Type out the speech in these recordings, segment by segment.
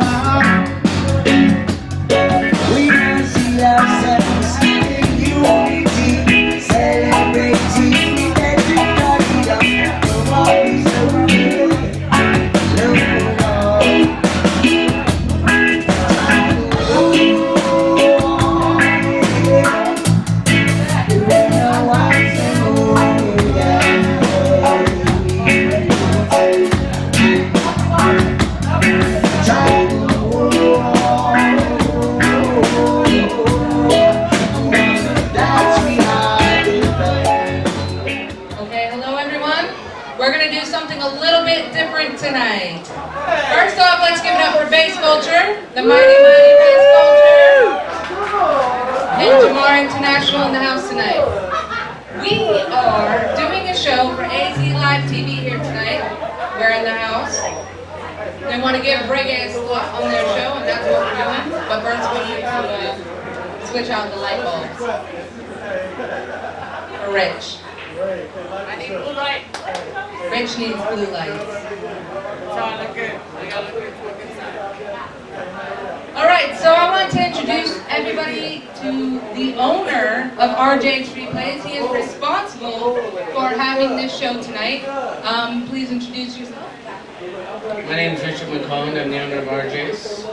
We don't see ourselves in unity, celebrating that everybody down. Nobody's okay. Tonight. First off, let's give it up for Bass Culture, the mighty Bass Culture, and Jamar International in the house tonight. We are doing a show for AZ Live TV here tonight. We're in the house. They want to give reggae stuff on their show, and that's what we're doing. But first, we need to switch out the light bulbs for Rich. I need blue light. Rich needs blue lights. Trying to look good. I gotta look good for good side. Alright, so I want to introduce everybody to the owner of RJ's Replays. He is responsible for having this show tonight. Please introduce yourself. My name is Richard McCollum. I'm the owner of RJ's.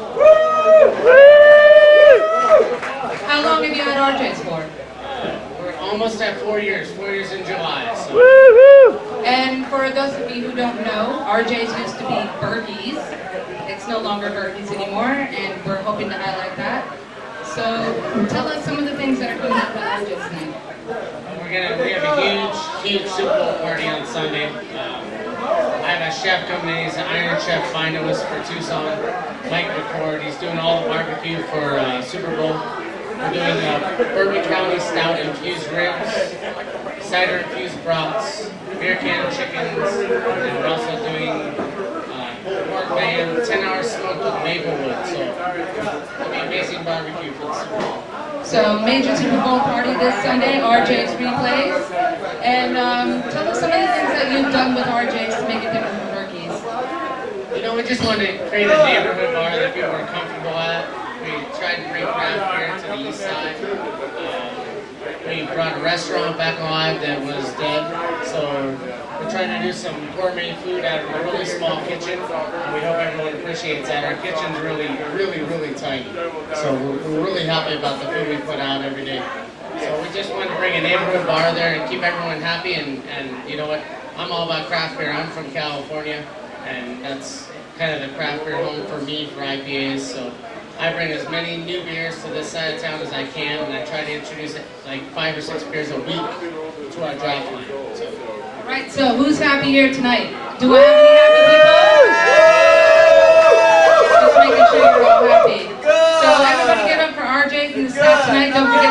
How long have you had RJ's for? We're almost at 4 years. 4 years in July. So. And for those of you who don't know, RJ's used to be Berkey's. It's no longer Berkey's anymore, and we're hoping to highlight that. So tell us some of the things that are coming up at RJ's tonight. We have a huge Super Bowl party on Sunday. I have a chef coming in. He's an Iron Chef finalist for Tucson, Mike McCord. He's doing all the barbecue for Super Bowl. We're doing Bourbon County Stout infused ribs, cider infused brats, beer can chickens, and we're also doing pork band, 10-hour smoked with Maplewood. So it'll be amazing barbecue for the Super Bowl. So major Super Bowl party this Sunday, RJ's Replays. And tell us some of the things that you've done with RJ's to make it different from Berkey's. You know, we just wanted to create a neighborhood bar that people are comfortable at. We tried to bring craft beer to the east side. We brought a restaurant back alive that was dead. So we're trying to do some gourmet food out of a really small kitchen. And we hope everyone appreciates that. Our kitchen's really tight. So we're really happy about the food we put out every day. So we just wanted to bring a neighborhood bar there and keep everyone happy. And you know what? I'm all about craft beer. I'm from California. And that's kind of the craft beer home for me for IPAs. So I bring as many new beers to this side of town as I can, and I try to introduce like 5 or 6 beers a week to our draft line. All right, so who's happy here tonight? Do I have any happy people? Just making sure you're all happy. So everybody get up for RJ's in the staff tonight. Don't forget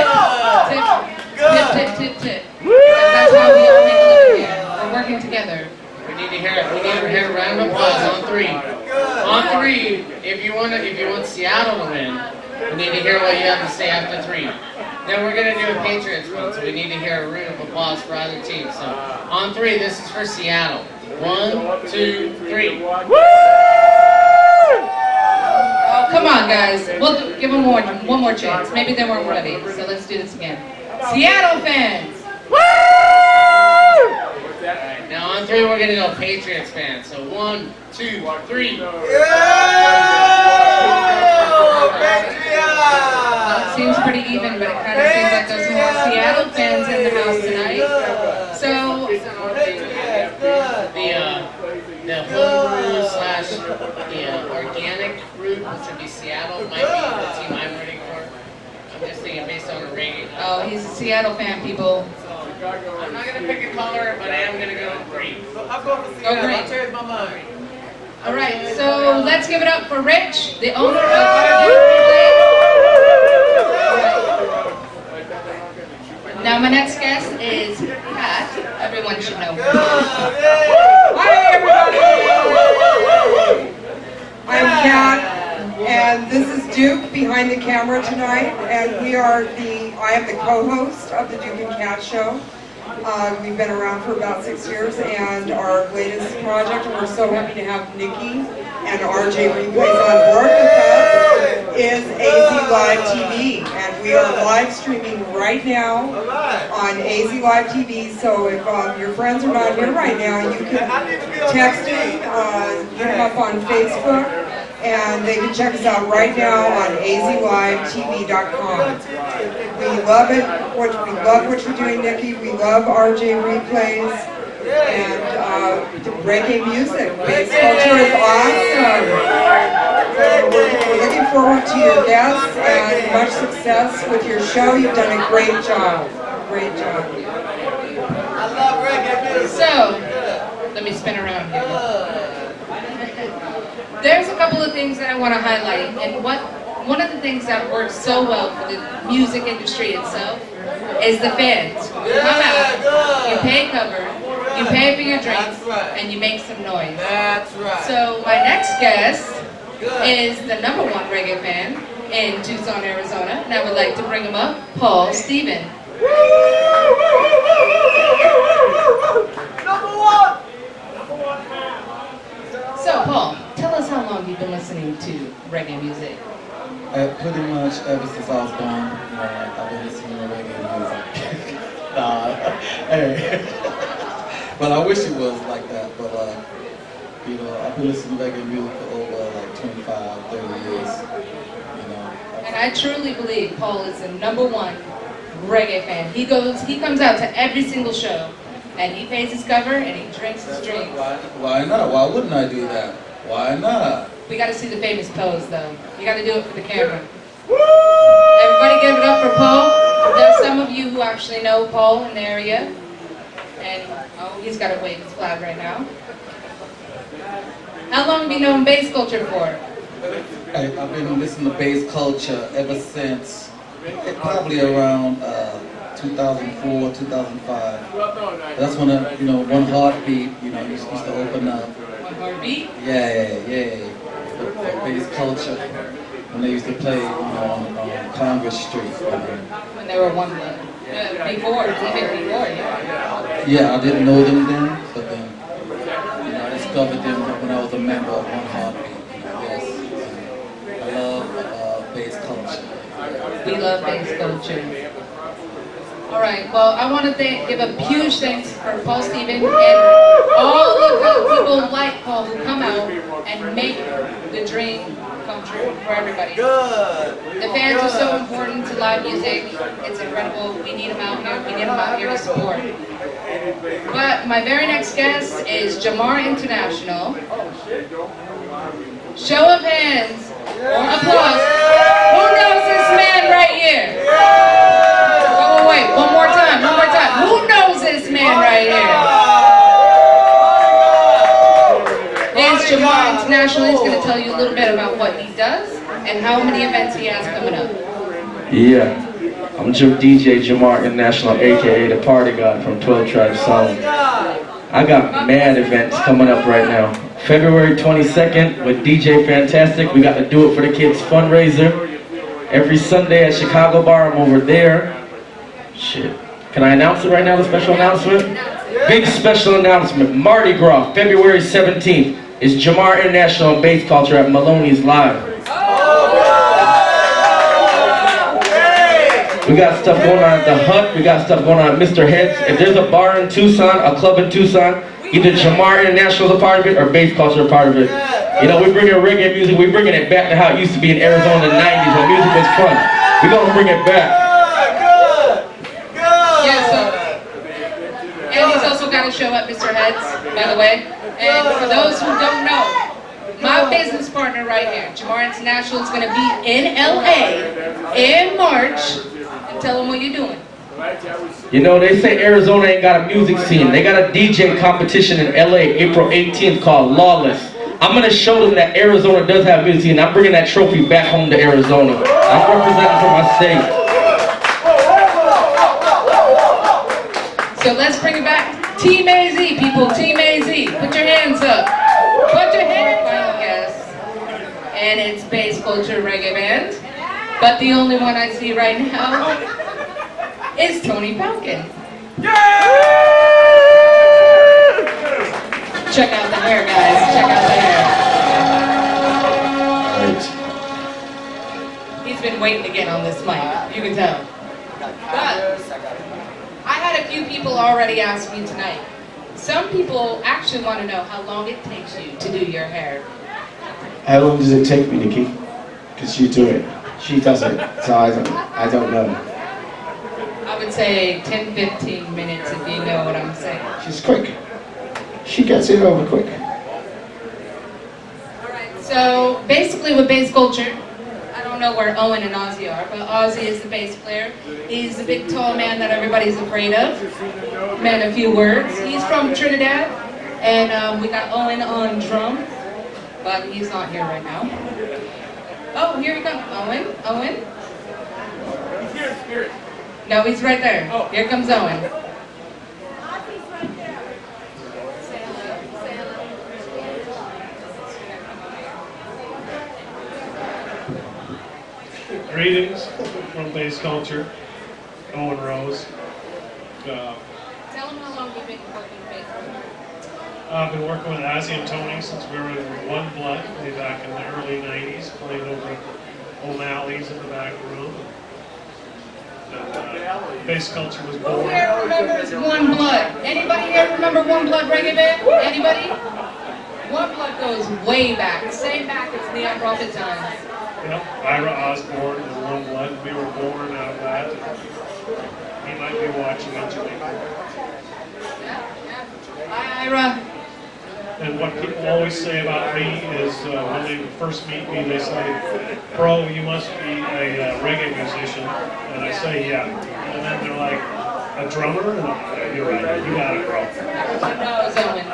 to tip. That's how we all make a living here. We're working together. We need to hear a round of applause on 3. On 3, if you want Seattle to win, we need to hear what you have to say after 3. Then we're going to do a Patriots one, so we need to hear a round of applause for either team. So on 3, this is for Seattle. 1, 2, 3. Woo! Oh, come on, guys. We'll give them one more chance. Maybe they weren't ready, so let's do this again. Seattle fans. Woo! Alright, now on 3 we're going to go Patriots fans. So 1, 2, 3. Seems pretty even, but it kind of seems like there's more Seattle fans in the house tonight. So the homebrew slash the organic route, which would be Seattle, might be the team I'm rooting for. I'm just thinking based on the rating. Oh, he's a Seattle fan, people. I'm not going to pick a color, but I am going to go green. I'm going for Seattle. I changed my mind. All right, so let's give it up for Rich, the owner of RJ's. Now my next guest is Kat. Everyone should know her. Hi everybody! I'm Kat, and this is Duke behind the camera tonight, and I am the co-host of the Duke and Kat Show. We've been around for about 6 years, and our latest project, we're so happy to have Nikki and RJ Replays on board with us is AZ Live TV, and we are live streaming right now on AZ Live TV. So if your friends are not here right now, you can text them, hit them up on Facebook, and they can check us out right now on azlivetv.com. We love it. We love what you're doing, Nikki. We love RJ Replays and the reggae music. Bass culture is awesome. So we're looking forward to your guests and much success with your show. You've done a great job. Great job. I love reggae music. So, let me spin around here. There's a couple of things that I want to highlight, and one of the things that works so well for the music industry itself is the fans. You come out, you pay cover, you pay for your drinks, and you make some noise. That's right. So my next guest is the #1 reggae fan in Tucson, Arizona, and I would like to bring him up, Paul Stephen. #1! So Paul, tell us how long you've been listening to reggae music. Pretty much ever since I was born, I've been listening to reggae music. Hey. But I wish it was like that, but I've been listening to reggae music for over like 25, 30 years, And I truly believe Paul is the #1 reggae fan. He comes out to every single show, and he pays his cover, and he drinks his drinks. Why not? Why wouldn't I do that? Why not? We got to see the famous pose, though. You got to do it for the camera. Everybody give it up for Paul. There's some of you who actually know Paul in the area. And, oh, he's got to wave his flag right now. How long have you known bass culture for? I've been listening to bass culture ever since probably around 2004, 2005. That's when, One Heartbeat, used to open up. One Heartbeat? Yeah. The bass culture. When they used to play, on Congress Street. When they were One Blood. Before, even before, yeah. Yeah, I didn't know them then, but then, I discovered them when I was a member of One Heartbeat. Yes. I love bass culture. We love bass culture. All right, well, I want to give a huge thanks for Paul Stephen and all of the people like Paul who come out and make the dream come true for everybody. Good. The fans are so important to live music. It's incredible. We need them out here. We need them out here to support. But my very next guest is Jamar International. Show of hands or applause. Who knows this man right here? Wait, one more time. Who knows this man right here? It's Jamar International. He's going to tell you a little bit about what he does and how many events he has coming up. Yeah, I'm DJ Jamar International, aka the Party God from 12 Tribe Sound. I got mad events coming up right now. February 22nd with DJ Fantastic. We got to Do It for the Kids fundraiser. Every Sunday at Chicago Bar, I'm over there. Shit. Can I announce it right now, the special announcement? Big special announcement. Mardi Gras, February 17th, is Jamar International Bass Culture at Maloney's Live. We got stuff going on at The Hut. We got stuff going on at Mr. Heads. If there's a bar in Tucson, a club in Tucson, either Jamar International is a part of it or Bass Culture is a part of it. We bringing reggae music. We're bringing it back to how it used to be in Arizona in the 90s when music was fun. We're going to bring it back. And he's also got a show at Mr. Heads, by the way. And for those who don't know, my business partner right here, Jamar International, is going to be in LA in March. And tell them what you're doing. They say Arizona ain't got a music scene. They got a DJ competition in LA April 18th called Lawless. I'm going to show them that Arizona does have music scene. I'm bringing that trophy back home to Arizona. I'm representing for my state. So let's bring it back. Team AZ, people. Team AZ. Put your hands up. Put your hands up, yes. And it's Bass Culture Reggae Band. But the only one I see right now is Tony Falcon. Check out the hair, guys. Check out the hair. been waiting to get on this mic. You can tell. But I had a few people already ask me tonight. Some people actually want to know how long it takes you to do your hair. How long does it take me, Nikki? Because you do it. She does it, so I don't know. I would say 10-15 minutes if you know what I'm saying. She's quick. She gets it over quick. Alright, so basically with bass culture, I don't know where Owen and Ozzy are, but Ozzy is the bass player. He's the big tall man that everybody's afraid of. Man, a few words. He's from Trinidad, and we got Owen on drum, but he's not here right now. Oh, here we go. Owen? Owen? He's here in spirit. No, he's right there. Oh. Here comes Owen. Greetings from Bass Culture, Owen Rose. Tell him how long you've been working with bass. I've been working with Ozzy and Tony since we were in One Blood, way back in the early 90s, playing over at O'Malley's in the back room. Bass Culture was Who born. here remembers One Blood? Anybody here remember One Blood reggae band? Anybody? One Blood goes way back, same back as Neon Prophet times. Yep, Ira Osborne and One Blood. We were born out of that. He might be watching in Jamaica. Hi, Ira. And what people always say about me is when they first meet me, they say, "Bro, you must be a reggae musician." And I say, "Yeah." And then they're like, "A drummer?" And you're right, you got it, bro. No, Owen.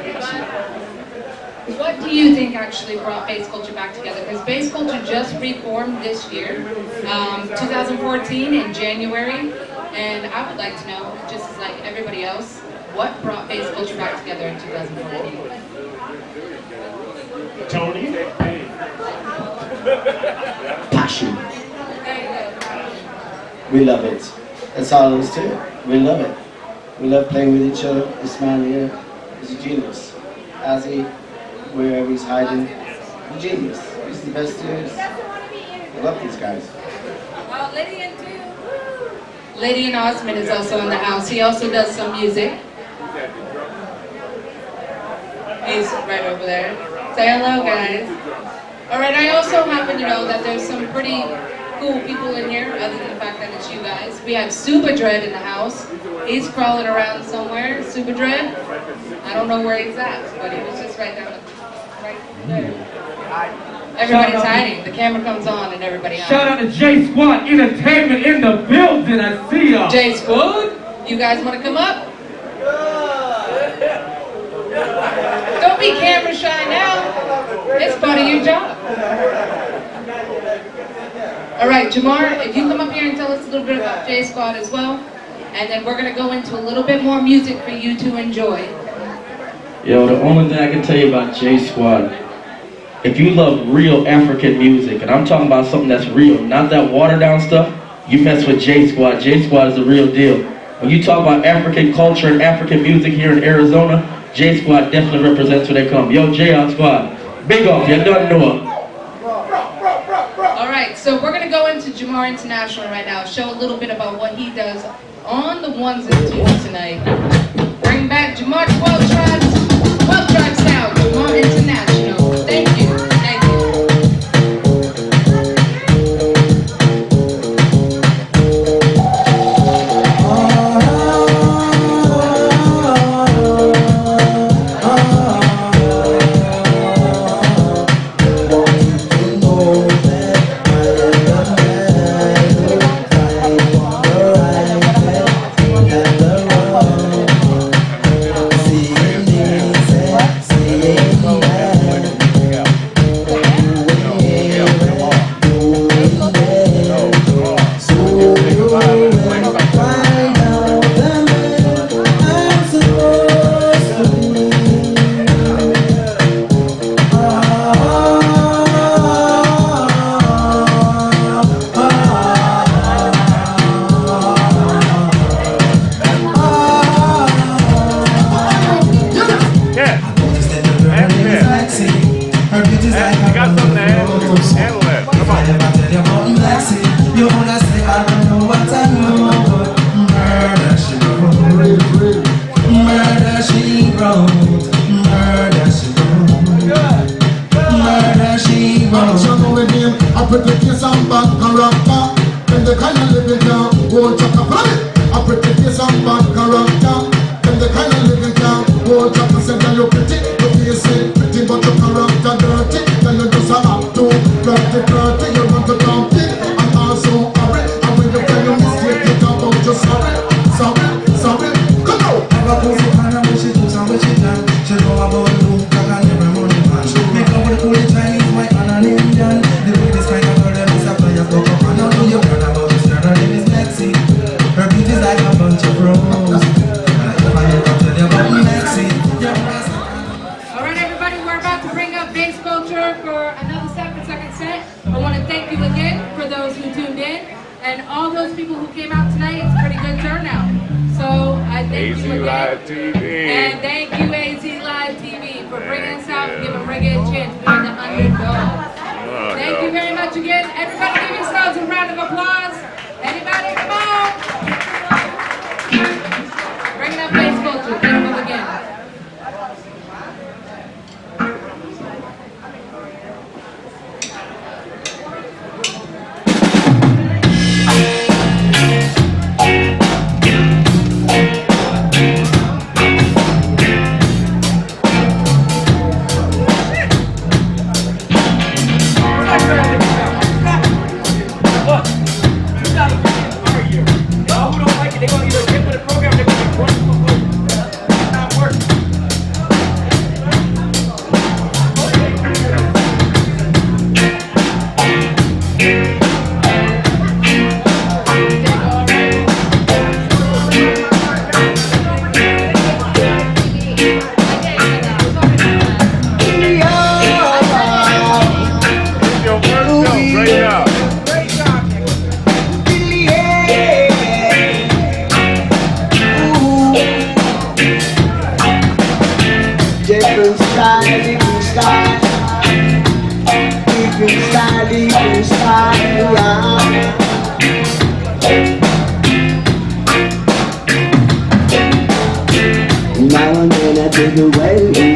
What do you think actually brought bass culture back together? Because bass culture just reformed this year, 2014 in January, and I would like to know, just as like everybody else, what brought bass culture back together in 2014? Tony? Passion. There you go. We love it. That's all there is to it. We love it. We love playing with each other. This man here is a genius. Ozzy, wherever he's hiding, a genius. He's the best there is. I love these guys. Well, Lydian too. Lydian Osmond is also in the house. He also does some music. He's right over there. Say hello, guys. Alright, I also happen to know that there's some pretty cool people in here, other than the fact that it's you guys. We have Super Dread in the house. He's crawling around somewhere. Super Dread? I don't know where he's at, but he was just right there. Everybody's hiding. The camera comes on and everybody hides. Shout out to J Squad Entertainment in the building. I see y'all. J Squad, you guys want to come up? Don't be camera shy now. It's part of your job. All right, Jamar, if you come up here and tell us a little bit about J Squad as well, and then we're going to go into a little bit more music for you to enjoy. Yo, the only thing I can tell you about J Squad, if you love real African music, and I'm talking about something that's real, not that watered down stuff, you mess with J Squad. J Squad is the real deal. When you talk about African culture and African music here in Arizona, J Squad definitely represents where they come. Yo, J Squad, big up, you done know. All right, so we're going to go into Jamar International right now, show a little bit about what he does on the ones and twos tonight. Bring back Jamar 12 Tribes style, Jamar International. Thank you. Thank you. pretty face and bad character. Them the kind of living can hold chaka planet. A pretty face and bad character. Them the kind of living can hold chaka. Say that you pretty, your face is pretty, but your character dirty. Then you just have to dirty. You want to compete and also hurry. And when you tell your mistake, you talk about your sorry. Come on. Never goes to Hannah when she talks and when she done. She know about the room, cause I never money man. Make up with the cool Chinese, white and an Indian. The way this kind of girl, them is a player fuck up. I don't know you heard about this girl, her name is Lexi. Her beat is like a bunch of roses. If I ever tell you about Lexi. Alright everybody, we're about to bring up Bass Culture for another 7-second set. I want to thank you again for those who tuned in. And all those people who came out tonight, it's a pretty good turnout. So I thank you again. Live TV. And thank you AZ Live TV for bringing us out and giving reggae a chance. We are the underdogs. Thank you very much again. Everybody give yourselves a round of applause. Anybody, come on. Bringing up Bass Culture. Thank you again. Now and then I take away